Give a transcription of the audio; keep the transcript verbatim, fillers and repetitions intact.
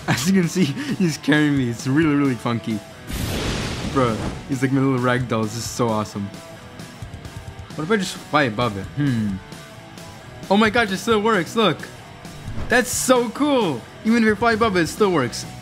As you can see, he's carrying me. It's really, really funky. Bruh, he's like my little ragdoll. This is so awesome. What if I just fly above it? Hmm. Oh my gosh, it still works. Look. That's so cool. Even if you fly above it, it still works.